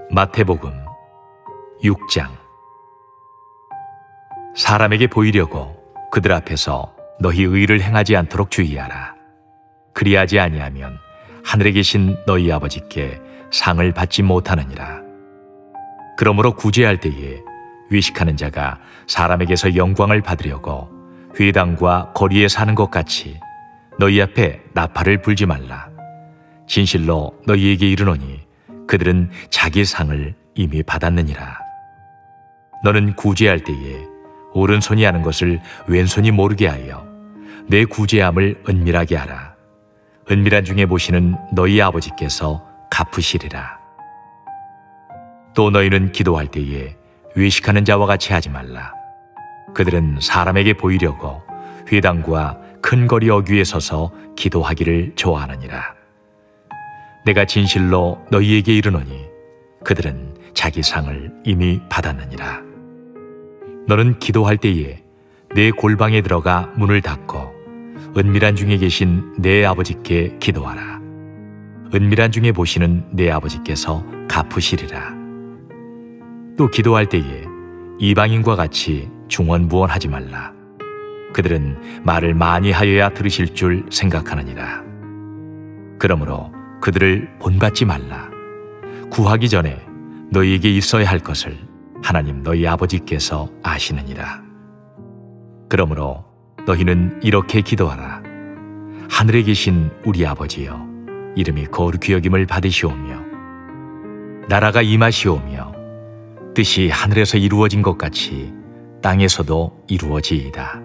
마태복음 6장. 사람에게 보이려고 그들 앞에서 너희 의를 행하지 않도록 주의하라. 그리하지 아니하면 하늘에 계신 너희 아버지께 상을 받지 못하느니라. 그러므로 구제할 때에 외식하는 자가 사람에게서 영광을 받으려고 회당과 거리에 사는 것 같이 너희 앞에 나팔을 불지 말라. 진실로 너희에게 이르노니 그들은 자기 상을 이미 받았느니라. 너는 구제할 때에 오른손이 하는 것을 왼손이 모르게 하여 내 구제함을 은밀하게 하라. 은밀한 중에 보시는 너희 아버지께서 갚으시리라. 또 너희는 기도할 때에 외식하는 자와 같이 하지 말라. 그들은 사람에게 보이려고 회당과 큰 거리 어귀에 서서 기도하기를 좋아하느니라. 내가 진실로 너희에게 이르노니 그들은 자기 상을 이미 받았느니라. 너는 기도할 때에 내 골방에 들어가 문을 닫고 은밀한 중에 계신 내 아버지께 기도하라. 은밀한 중에 보시는 내 아버지께서 갚으시리라. 또 기도할 때에 이방인과 같이 중언부언하지 말라. 그들은 말을 많이 하여야 들으실 줄 생각하느니라. 그러므로 그들을 본받지 말라. 구하기 전에 너희에게 있어야 할 것을 하나님 너희 아버지께서 아시느니라. 그러므로 너희는 이렇게 기도하라. 하늘에 계신 우리 아버지여, 이름이 거룩히 여김을 받으시오며 나라가 임하시오며 뜻이 하늘에서 이루어진 것 같이 땅에서도 이루어지이다.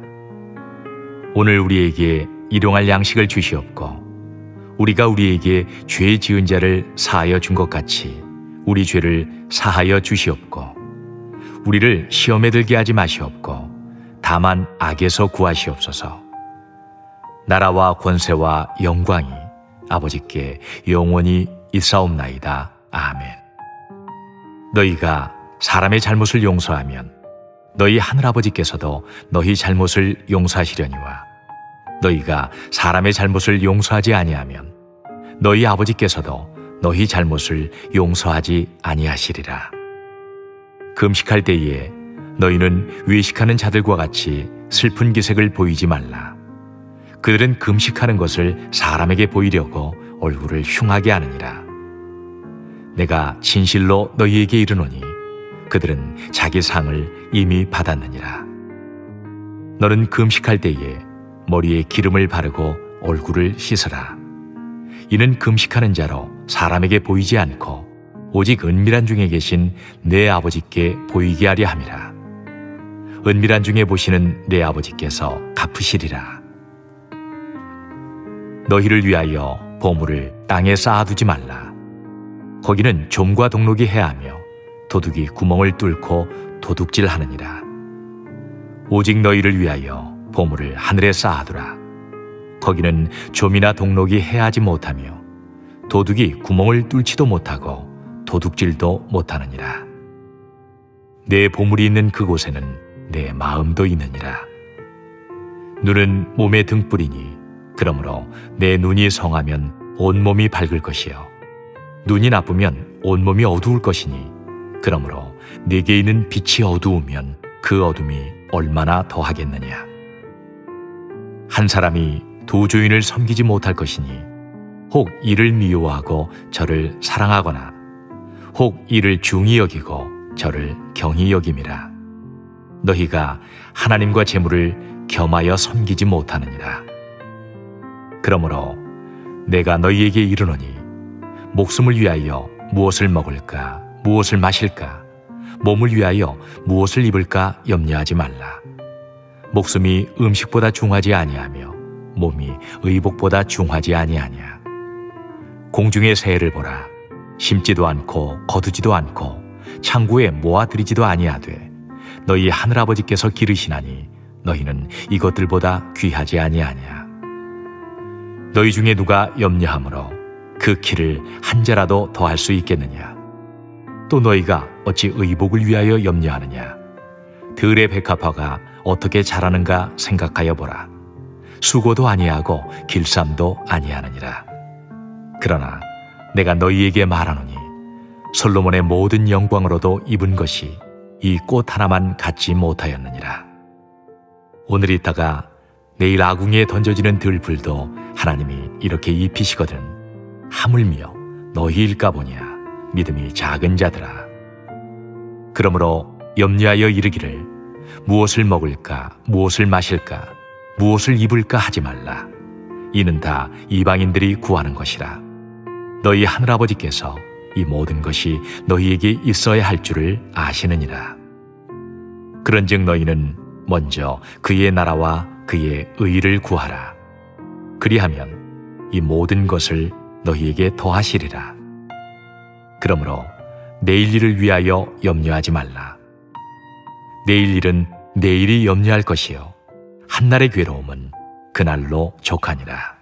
오늘 우리에게 일용할 양식을 주시옵고 우리가 우리에게 죄 지은 자를 사하여 준 것 같이 우리 죄를 사하여 주시옵고 우리를 시험에 들게 하지 마시옵고 다만 악에서 구하시옵소서. 나라와 권세와 영광이 아버지께 영원히 있사옵나이다. 아멘. 너희가 사람의 잘못을 용서하면 너희 하늘아버지께서도 너희 잘못을 용서하시려니와 너희가 사람의 잘못을 용서하지 아니하면 너희 아버지께서도 너희 잘못을 용서하지 아니하시리라. 금식할 때에 너희는 외식하는 자들과 같이 슬픈 기색을 보이지 말라. 그들은 금식하는 것을 사람에게 보이려고 얼굴을 흉하게 하느니라. 내가 진실로 너희에게 이르노니 그들은 자기 상을 이미 받았느니라. 너는 금식할 때에 머리에 기름을 바르고 얼굴을 씻으라. 이는 금식하는 자로 사람에게 보이지 않고 오직 은밀한 중에 계신 내 아버지께 보이게 하려 함이라. 은밀한 중에 보시는 내 아버지께서 갚으시리라. 너희를 위하여 보물을 땅에 쌓아두지 말라. 거기는 좀과 동록이 해하며 도둑이 구멍을 뚫고 도둑질하느니라. 오직 너희를 위하여 보물을 하늘에 쌓아두라. 거기는 좀이나 동록이 해하지 못하며 도둑이 구멍을 뚫지도 못하고 도둑질도 못하느니라. 내 보물이 있는 그곳에는 내 마음도 있느니라. 눈은 몸의 등불이니 그러므로 내 눈이 성하면 온몸이 밝을 것이요 눈이 나쁘면 온몸이 어두울 것이니 그러므로 내게 있는 빛이 어두우면 그 어둠이 얼마나 더하겠느냐. 한 사람이 두 주인을 섬기지 못할 것이니 혹 이를 미워하고 저를 사랑하거나 혹 이를 중히 여기고 저를 경히 여김이라. 너희가 하나님과 재물을 겸하여 섬기지 못하느니라. 그러므로 내가 너희에게 이르노니 목숨을 위하여 무엇을 먹을까 무엇을 마실까 몸을 위하여 무엇을 입을까 염려하지 말라. 목숨이 음식보다 중하지 아니하며 몸이 의복보다 중하지 아니하냐. 공중의 새를 보라. 심지도 않고 거두지도 않고 창고에 모아들이지도 아니하되 너희 하늘아버지께서 기르시나니 너희는 이것들보다 귀하지 아니하냐. 너희 중에 누가 염려함으로 그 키를 한 자라도 더할 수 있겠느냐. 또 너희가 어찌 의복을 위하여 염려하느냐. 들의 백합화가 어떻게 자라는가 생각하여 보라. 수고도 아니하고 길쌈도 아니하느니라. 그러나 내가 너희에게 말하노니 솔로몬의 모든 영광으로도 입은 것이 이 꽃 하나만 갖지 못하였느니라. 오늘 있다가 내일 아궁이에 던져지는 들불도 하나님이 이렇게 입히시거든 하물며 너희일까 보냐 믿음이 작은 자들아. 그러므로 염려하여 이르기를 무엇을 먹을까 무엇을 마실까 무엇을 입을까 하지 말라. 이는 다 이방인들이 구하는 것이라. 너희 하늘아버지께서 이 모든 것이 너희에게 있어야 할 줄을 아시느니라. 그런즉 너희는 먼저 그의 나라와 그의 의를 구하라. 그리하면 이 모든 것을 너희에게 더하시리라. 그러므로 내일 일을 위하여 염려하지 말라. 내일 일은 내일이 염려할 것이요 한날의 괴로움은 그날로 족하니라.